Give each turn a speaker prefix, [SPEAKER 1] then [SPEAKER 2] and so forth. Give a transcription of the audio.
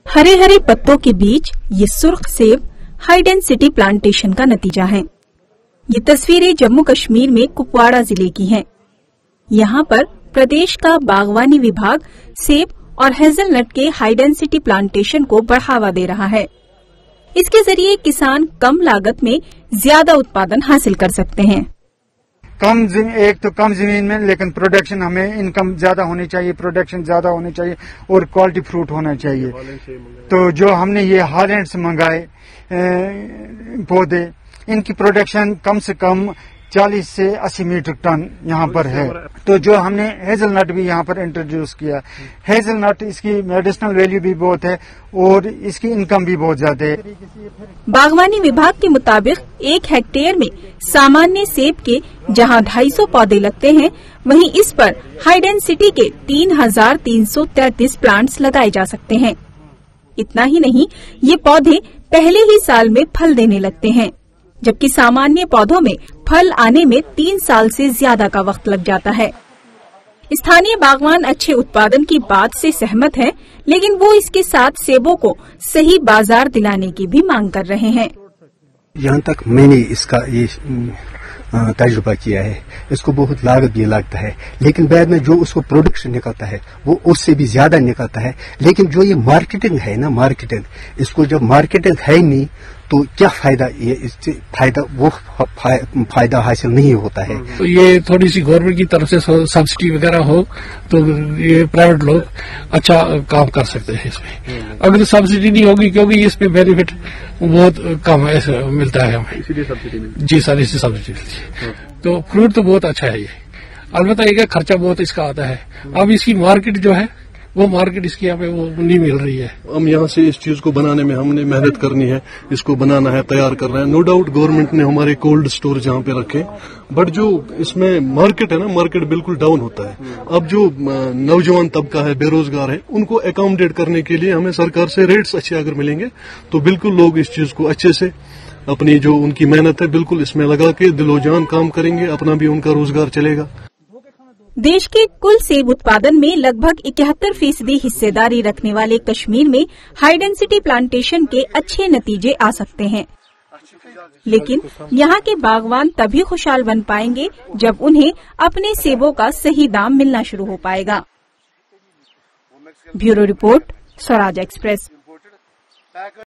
[SPEAKER 1] हरे हरे पत्तों के बीच ये सुर्ख सेब हाई डेंसिटी प्लांटेशन का नतीजा है। ये तस्वीरें जम्मू कश्मीर में कुपवाड़ा जिले की हैं। यहाँ पर प्रदेश का बागवानी विभाग सेब और हेजलनट के हाई डेंसिटी प्लांटेशन को बढ़ावा दे रहा है। इसके जरिए किसान कम लागत में ज्यादा उत्पादन हासिल कर सकते हैं।
[SPEAKER 2] एक तो कम जमीन में, लेकिन प्रोडक्शन, हमें इनकम ज्यादा होनी चाहिए, प्रोडक्शन ज्यादा होनी चाहिए और क्वालिटी फ्रूट होना चाहिए। तो जो हमने ये हॉलैंड से मंगाए पौधे, इनकी प्रोडक्शन कम से कम 40 से 80 मीट्रिक टन यहाँ पर है। तो जो हमने हेजलनट भी यहाँ पर इंट्रोड्यूस किया, हेजलनट इसकी मेडिसिनल वैल्यू भी बहुत है और इसकी इनकम भी बहुत ज्यादा है।
[SPEAKER 1] बागवानी विभाग के मुताबिक 1 हेक्टेयर में सामान्य सेब के जहाँ 250 पौधे लगते हैं, वहीं इस पर हाई डेंसिटी के 3333 प्लांट्स लगाए जा सकते हैं। इतना ही नहीं, ये पौधे पहले ही साल में फल देने लगते हैं, जबकि सामान्य पौधों में फल आने में 3 साल से ज्यादा का वक्त लग जाता है। स्थानीय बागवान अच्छे उत्पादन की बात से सहमत है, लेकिन वो इसके साथ सेबों को सही बाजार दिलाने की भी मांग कर रहे हैं।
[SPEAKER 3] यहाँ तक मैंने इसका ये तजुर्बा किया है, इसको बहुत लागत भी लगता है, लेकिन बाद में जो उसको प्रोडक्शन निकलता है वो उससे भी ज्यादा निकलता है। लेकिन जो ये मार्केटिंग है ना, मार्केटिंग, इसको जब मार्केटिंग है नहीं तो क्या फायदा, ये इससे फायदा हासिल नहीं होता है।
[SPEAKER 4] तो ये थोड़ी सी गवर्नमेंट की तरफ से सब्सिडी वगैरह हो तो ये प्राइवेट लोग अच्छा काम कर सकते हैं इसमें। अगर सब्सिडी नहीं होगी, क्योंकि इस पे बेनिफिट बहुत कम ऐसे मिलता है हमें, इसीलिए सब्सिडी मिलती है। जी सर, इससे सब्सिडी मिलती है। तो फ्रूट तो बहुत अच्छा है ये, अलबत्ता ये खर्चा बहुत इसका आता है। अब इसकी मार्केट जो है वो मार्केट इसकी हमें वो नहीं मिल रही है।
[SPEAKER 5] हम यहाँ से इस चीज को बनाने में हमने मेहनत करनी है, इसको बनाना है, तैयार करना है। नो डाउट गवर्नमेंट ने हमारे कोल्ड स्टोर जहाँ पे रखे, बट जो इसमें मार्केट है ना, मार्केट बिल्कुल डाउन होता है। अब जो नौजवान तबका है, बेरोजगार है, उनको अकोमोडेट करने के लिए हमें सरकार से रेट्स अच्छे अगर मिलेंगे तो बिल्कुल लोग इस चीज को अच्छे से अपनी जो उनकी मेहनत है बिल्कुल इसमें लगा के दिलो जान काम करेंगे, अपना भी उनका रोजगार चलेगा।
[SPEAKER 1] देश के कुल सेब उत्पादन में लगभग 71% हिस्सेदारी रखने वाले कश्मीर में हाई डेंसिटी प्लांटेशन के अच्छे नतीजे आ सकते हैं, लेकिन यहाँ के बागवान तभी खुशहाल बन पाएंगे जब उन्हें अपने सेबों का सही दाम मिलना शुरू हो पाएगा। Bureau report, Swaraj express.